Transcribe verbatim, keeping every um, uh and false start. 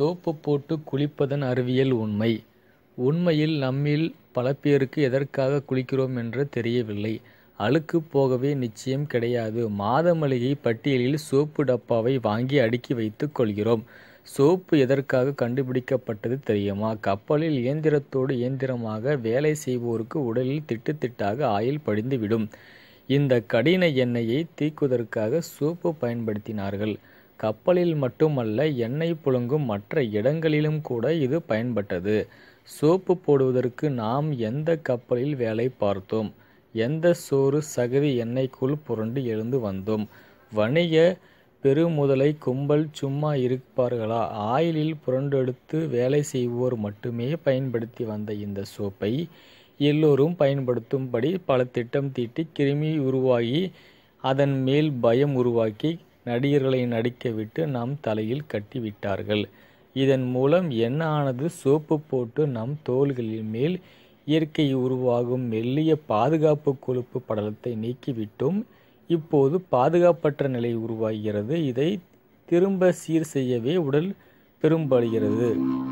Soap போட்டு குளிப்பதன் அறிவியல் உண்மை. உண்மையில் நம்மில் பல பேருக்கு எதற்காக குளிக்கிறோம் என்று தெரியவில்லை. அழுக்கு போகவே நிச்சயம் கிடையாது. மாதமளிகை பட்டியலில் சோப்பு டப்பாவை வாங்கி அடுக்கி வைத்துக் கொள்கிறோம். சோப்பு எதற்காக கண்டுபிடிக்கப்பட்டது தெரியுமா? கப்பலில் இயந்திரத்தோடு இயந்திரமாக வேலை செய்வோருக்கு உடலில் திட்டு திட்டாக ஆயில் படிந்துவிடும். இந்த கடின எண்ணெயை தீக்குவதற்காக சோப்பு பயன்படுத்தினார்கள். கப்பலில் மட்டுமல்ல, எண்ணெய் புழங்கும் மற்ற இடங்களிலும் கூட இது பயன்பட்டது. சோப்பு போடுவதற்கு நாம் எந்த கப்பலில் வேலை பார்த்தோம்? எந்த சோறு சகதி எண்ணெய்க்குள் புரண்டு எழுந்து வந்தோம்? வணிக பெருமுதலை கும்பல் சும்மா இருப்பார்களா? ஆயிலில் புரண்டெடுத்து வேலை செய்வோர் மட்டுமே பயன்படுத்தி வந்த இந்த சோப்பை எல்லோரும் பயன்படுத்தும்படி பல திட்டம் தீட்டி கிருமி உருவாகி அதன் மேல் பயம் உருவாக்கி நடிகர்களை நடிக்க விட்டு நம் தலையில் கட்டிவிட்டார்கள். இதன் மூலம் என்ன ஆனது? சோப்பு போட்டு நம் தோள்களின் மேல் இயற்கை உருவாகும் மெல்லிய பாதுகாப்பு கொழுப்பு படலத்தை நீக்கிவிட்டோம். இப்போது பாதுகாப்பற்ற நிலை உருவாகிறது. இதை திரும்ப சீர் செய்யவே உடல் பெரும்படுகிறது.